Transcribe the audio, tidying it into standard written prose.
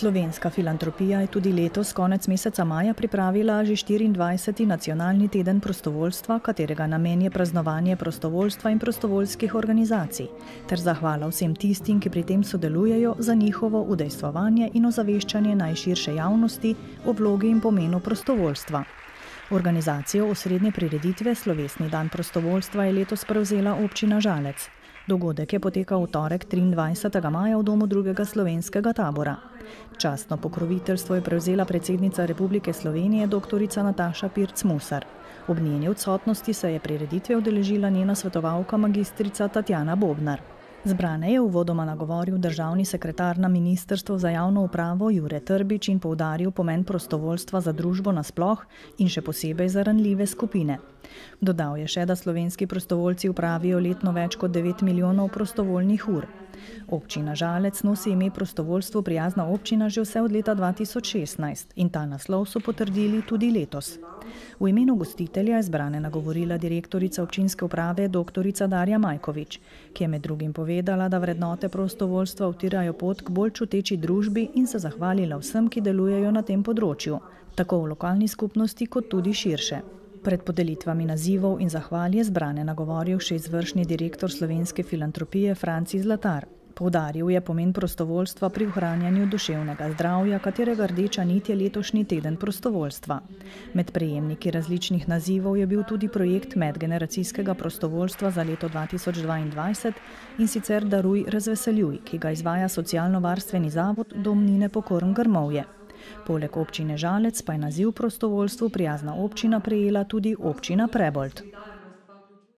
Slovenska filantropija je tudi letos konec meseca maja pripravila že 24. nacionalni teden prostovoljstva, katerega namen je praznovanje prostovoljstva in prostovoljskih organizacij, ter zahvala vsem tistim, ki pri tem sodelujejo, za njihovo udejstvovanje in ozaveščanje najširše javnosti o vlogi in pomenu prostovoljstva. Organizacijo osrednje prireditve Slovesni dan prostovoljstva je letos prevzela občina Žalec. Dogodek je potekal v torek 23. maja v domu drugega slovenskega tabora. Častno pokroviteljstvo je prevzela predsednica Republike Slovenije dr. Nataša Pirc Musar. Ob njeni odsotnosti se je prireditve udeležila njena svetovalka magistrica Tatjana Bobnar. Zbrane je uvodoma nagovoril državni sekretar na Ministrstvu za javno upravo Jure Trbič in poudaril pomen prostovoljstva za družbo nasploh in še posebej za ranljive skupine. Dodal je še, da slovenski prostovoljci upravijo letno več kot 9 milijonov prostovoljnih ur. Občina Žalec nosi ime Prostovoljstvo prijazna občina že vse od leta 2016 in ta naslov so potrdili tudi letos. V imenu gostitelja je zbrane nagovorila direktorica občinske uprave dr. Darja Majkovič, ki je med drugim povedala, da vrednote prostovoljstva utirajo pot k bolj čuteči družbi in se zahvalila vsem, ki delujejo na tem področju, tako v lokalni skupnosti kot tudi širše. Pred podelitvami nazivov in zahval je zbrane nagovoril še izvršni direktor slovenske filantropije Franci Zlatar. Poudaril je pomen prostovoljstva pri ohranjanju duševnega zdravja, katerega rdeča nit je letošnji teden prostovoljstva. Med prejemniki različnih nazivov je bil tudi projekt medgeneracijskega prostovoljstva za leto 2022 in sicer Daruj, razveseljuj, ki ga izvaja socialno-varstveni zavod Dom Nine Pokorn Grmovje. Poleg občine Žalec pa je naziv prostovoljstvu prijazna občina prejela tudi občina Prebold.